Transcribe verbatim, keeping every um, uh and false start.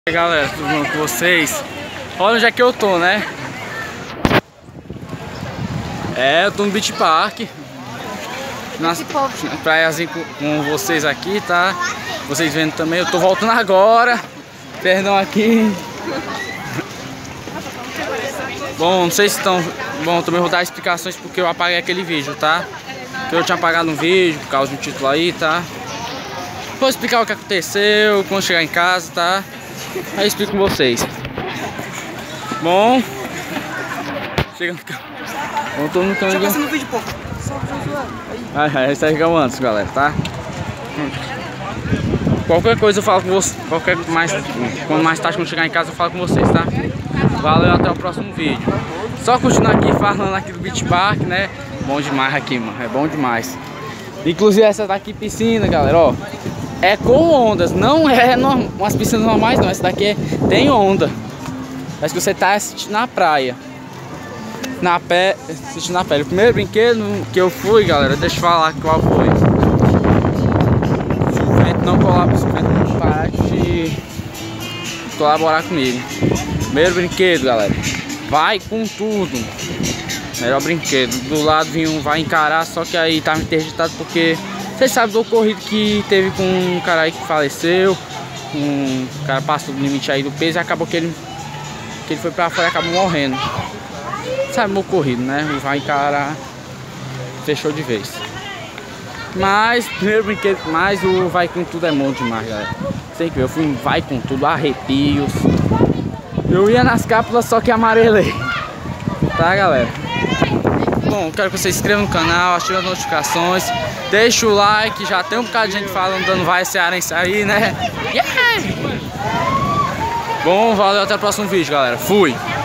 E aí, galera, tudo bom com vocês? Olha onde é que eu tô, né? É, eu tô no Beach Park, na praiazinha com, com vocês aqui, tá? Vocês vendo também, eu tô voltando agora. Perdão aqui. Bom, não sei se estão... Bom, também vou dar explicações porque eu apaguei aquele vídeo, tá? Porque eu tinha apagado um vídeo por causa do título aí, tá? Vou explicar o que aconteceu, quando chegar em casa, tá? Aí eu explico com vocês. Bom, chega no carro. Bom, tô no caminho. Deixa eu no vídeo, pô. Ai, ai, sai reclamando antes, galera, tá? Qualquer coisa eu falo com vocês. Qualquer mais. Quando mais tarde, quando chegar em casa, eu falo com vocês, tá? Valeu, até o próximo vídeo. Só continuar aqui falando aqui do Beach Park, né? Bom demais aqui, mano. É bom demais. Inclusive essa daqui piscina, galera, ó. É com ondas, não é norm... umas piscinas normais não, essa daqui é... tem onda. Parece que você tá assistindo na praia. Na pé, assistindo na pele. O primeiro brinquedo que eu fui, galera, deixa eu falar qual foi. Se o vento não colar, se o vento não parar de colaborar comigo. Primeiro brinquedo, galera, vai com tudo. Melhor brinquedo. Do lado vinha um vai encarar, só que aí tava interditado porque... Vocês sabem do ocorrido que teve com um cara aí que faleceu. Um cara passou do limite aí do peso e acabou que ele, que ele foi pra fora e acabou morrendo. Sabe o ocorrido, né? O vai encarar fechou de vez. Mas, primeiro brinquedo, mais o vai com tudo é bom demais, galera. Sei que eu fui um vai com tudo, arrepios. Eu ia nas cápsulas, só que amarelei. Tá, galera? Bom, quero que você se inscreva no canal, ative as notificações, deixa o like, já tem um bocado de gente falando, dando vai cearense aí, né? Yeah! Bom, valeu, até o próximo vídeo, galera. Fui!